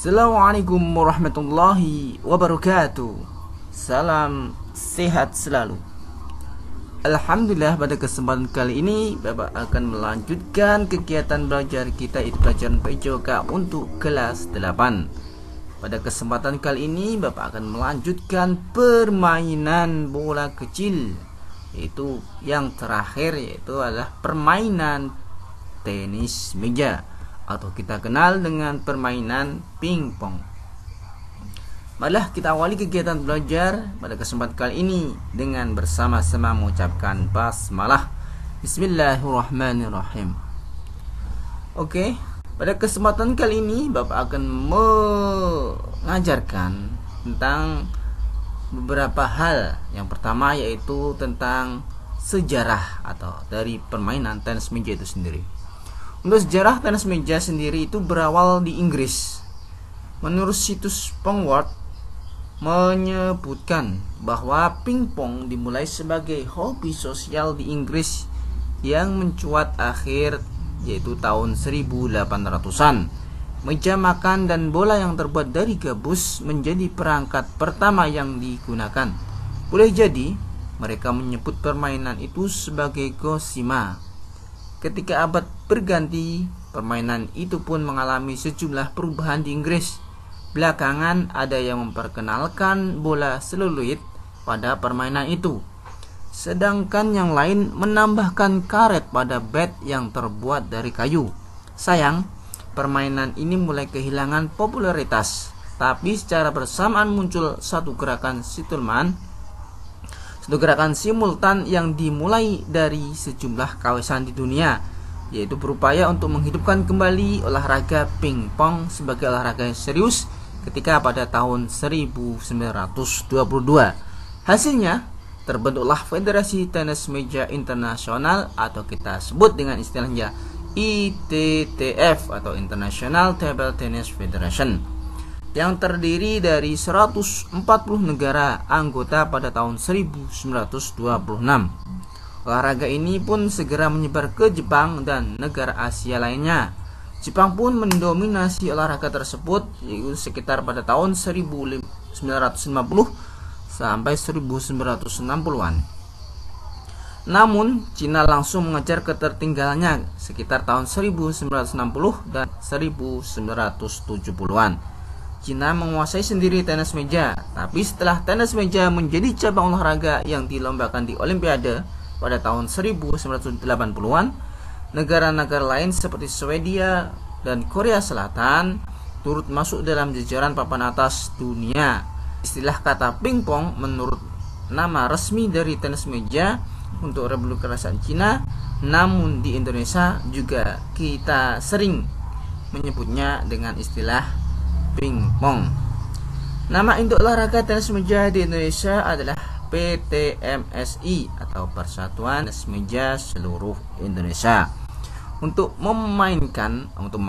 Assalamualaikum warahmatullahi wabarakatuh. Salam sehat selalu. Alhamdulillah, pada kesempatan kali ini Bapak akan melanjutkan kegiatan belajar kita, itu pelajaran PJOK untuk kelas 8. Pada kesempatan kali ini Bapak akan melanjutkan permainan bola kecil, yaitu yang terakhir, yaitu adalah permainan tenis meja atau kita kenal dengan permainan pingpong. Marilah kita awali kegiatan belajar pada kesempatan kali ini dengan bersama-sama mengucapkan basmalah. Bismillahirrahmanirrahim. Oke, pada kesempatan kali ini Bapak akan mengajarkan tentang beberapa hal. Yang pertama yaitu tentang sejarah atau dari permainan tenis meja itu sendiri. Untuk sejarah tenis meja sendiri itu berawal di Inggris. Menurut situs Pongworld menyebutkan bahwa pingpong dimulai sebagai hobi sosial di Inggris yang mencuat akhir yaitu tahun 1800-an. Meja makan dan bola yang terbuat dari gabus menjadi perangkat pertama yang digunakan. Boleh jadi mereka menyebut permainan itu sebagai gosima. Ketika abad berganti, permainan itu pun mengalami sejumlah perubahan di Inggris. Belakangan ada yang memperkenalkan bola seluloid pada permainan itu, sedangkan yang lain menambahkan karet pada bat yang terbuat dari kayu. Sayang, permainan ini mulai kehilangan popularitas, tapi secara bersamaan muncul satu gerakan simultan yang dimulai dari sejumlah kawasan di dunia, yaitu berupaya untuk menghidupkan kembali olahraga pingpong sebagai olahraga serius ketika pada tahun 1922. Hasilnya terbentuklah Federasi Tenis Meja Internasional atau kita sebut dengan istilahnya ITTF atau International Table Tennis Federation, yang terdiri dari 140 negara anggota pada tahun 1926. Olahraga ini pun segera menyebar ke Jepang dan negara Asia lainnya. Jepang pun mendominasi olahraga tersebut yaitu sekitar pada tahun 1950 sampai 1960-an. Namun Cina langsung mengejar ketertinggalannya sekitar tahun 1960 dan 1970-an. Cina menguasai sendiri tenis meja, tapi setelah tenis meja menjadi cabang olahraga yang dilombakan di Olimpiade pada tahun 1980-an, negara-negara lain seperti Swedia dan Korea Selatan turut masuk dalam jajaran papan atas dunia. Istilah kata pingpong menurut nama resmi dari tenis meja untuk Republik Kerasan Cina, namun di Indonesia juga kita sering menyebutnya dengan istilah pingpong. Nama induk olahraga tenis meja di Indonesia adalah PTMSI atau Persatuan Tenis Meja Seluruh Indonesia. Untuk memainkan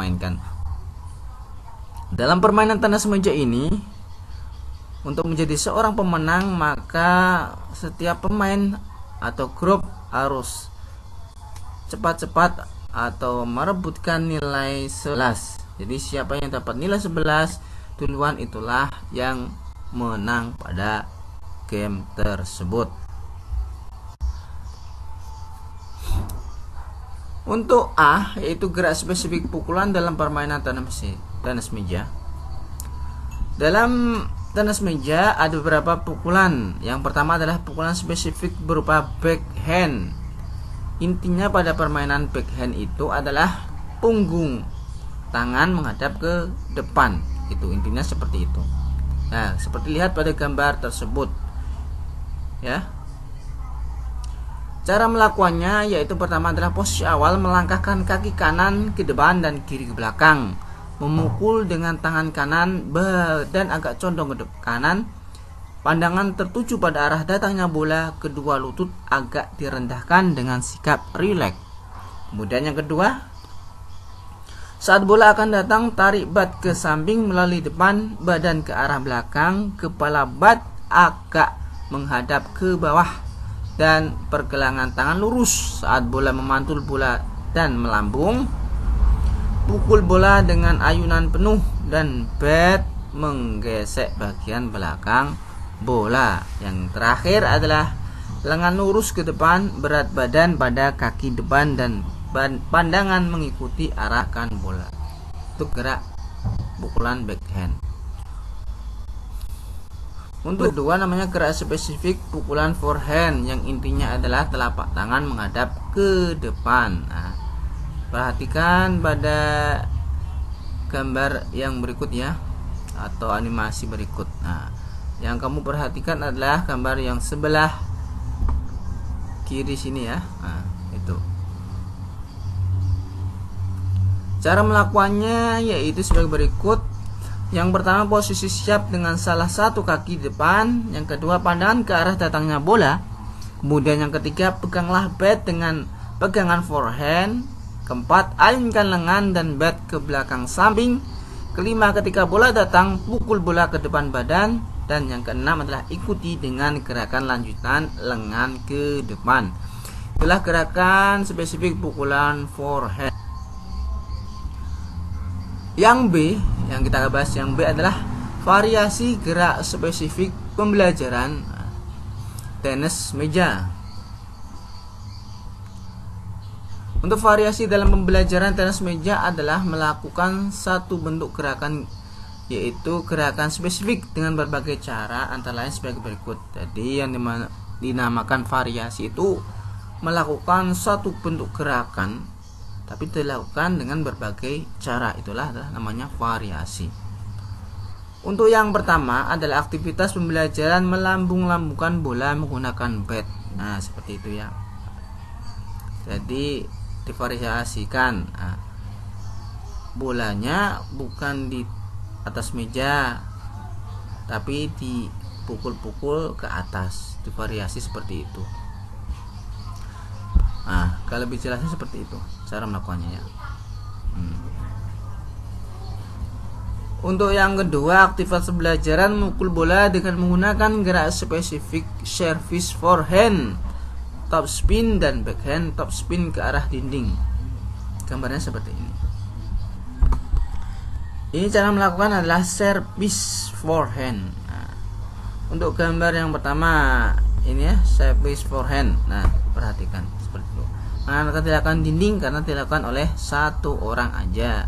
dalam permainan tenis meja ini, untuk menjadi seorang pemenang maka setiap pemain atau grup harus cepat-cepat atau merebutkan nilai 11. Jadi siapa yang dapat nilai 11 duluan itulah yang menang pada game tersebut. Untuk A, yaitu gerak spesifik pukulan dalam permainan tenis meja. Dalam tenis meja ada beberapa pukulan. Yang pertama adalah pukulan spesifik berupa backhand. Intinya pada permainan backhand itu adalah punggung tangan menghadap ke depan. Itu intinya seperti itu. Nah, seperti lihat pada gambar tersebut. Ya. Cara melakukannya yaitu pertama adalah posisi awal melangkahkan kaki kanan ke depan dan kiri ke belakang, memukul dengan tangan kanan, badan agak condong ke kanan, pandangan tertuju pada arah datangnya bola, kedua lutut agak direndahkan dengan sikap rileks. Kemudian yang kedua, saat bola akan datang, tarik bat ke samping melalui depan, badan ke arah belakang, kepala bat agak menghadap ke bawah, dan pergelangan tangan lurus saat bola memantul bola dan melambung. pukul bola dengan ayunan penuh dan bat menggesek bagian belakang bola. Yang terakhir adalah lengan lurus ke depan, berat badan pada kaki depan dan pandangan mengikuti arahkan bola. Untuk gerak pukulan backhand. Untuk kedua namanya gerak spesifik pukulan forehand, yang intinya adalah telapak tangan menghadap ke depan. Nah, perhatikan pada gambar yang berikut ya, atau animasi berikut. Nah, yang kamu perhatikan adalah gambar yang sebelah kiri sini ya. Nah, itu. Cara melakukannya yaitu sebagai berikut. Yang pertama, posisi siap dengan salah satu kaki depan. Yang kedua, pandangan ke arah datangnya bola. Kemudian yang ketiga, peganglah bat dengan pegangan forehand. Keempat, ayunkan lengan dan bat ke belakang samping. Kelima, ketika bola datang, pukul bola ke depan badan. Dan yang keenam adalah ikuti dengan gerakan lanjutan lengan ke depan. Itulah gerakan spesifik pukulan forehand. Yang B, yang kita bahas yang B adalah variasi gerak spesifik pembelajaran tenis meja. Untuk variasi dalam pembelajaran tenis meja adalah melakukan satu bentuk gerakan, yaitu gerakan spesifik dengan berbagai cara, antara lain sebagai berikut. Jadi yang dinamakan variasi itu melakukan satu bentuk gerakan tapi dilakukan dengan berbagai cara, itulah adalah namanya variasi. Untuk yang pertama adalah aktivitas pembelajaran melambung-lambungkan bola menggunakan bat. Nah, seperti itu ya. Jadi divariasikan. Nah, bolanya bukan di atas meja, tapi dipukul-pukul ke atas. Divariasi seperti itu. Nah, kalau lebih jelasnya seperti itu cara melakukannya ya. Untuk yang kedua, aktivitas pembelajaran memukul bola dengan menggunakan gerak spesifik service forehand, top spin dan backhand top spin ke arah dinding. Gambarnya seperti ini. Ini cara melakukan adalah service forehand. Nah, untuk gambar yang pertama ini ya, service forehand. Nah, perhatikan seperti itu. Nah, dilakukan dinding karena dilakukan oleh satu orang aja.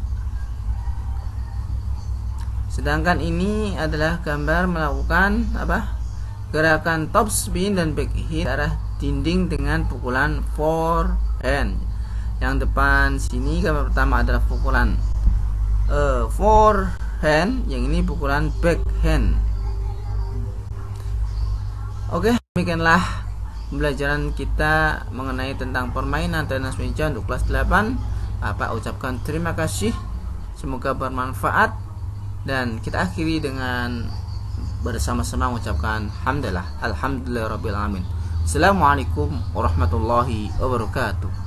Sedangkan ini adalah gambar melakukan apa? Gerakan top spin dan back hit arah dinding dengan pukulan forehand. Yang depan sini gambar pertama adalah pukulan forehand, yang ini pukulan backhand. Oke, demikianlah pembelajaran kita mengenai tentang permainan tenis meja untuk kelas 8. Bapak ucapkan terima kasih, semoga bermanfaat. Dan kita akhiri dengan bersama-sama mengucapkan alhamdulillahirabbil alamin. Assalamualaikum warahmatullahi wabarakatuh.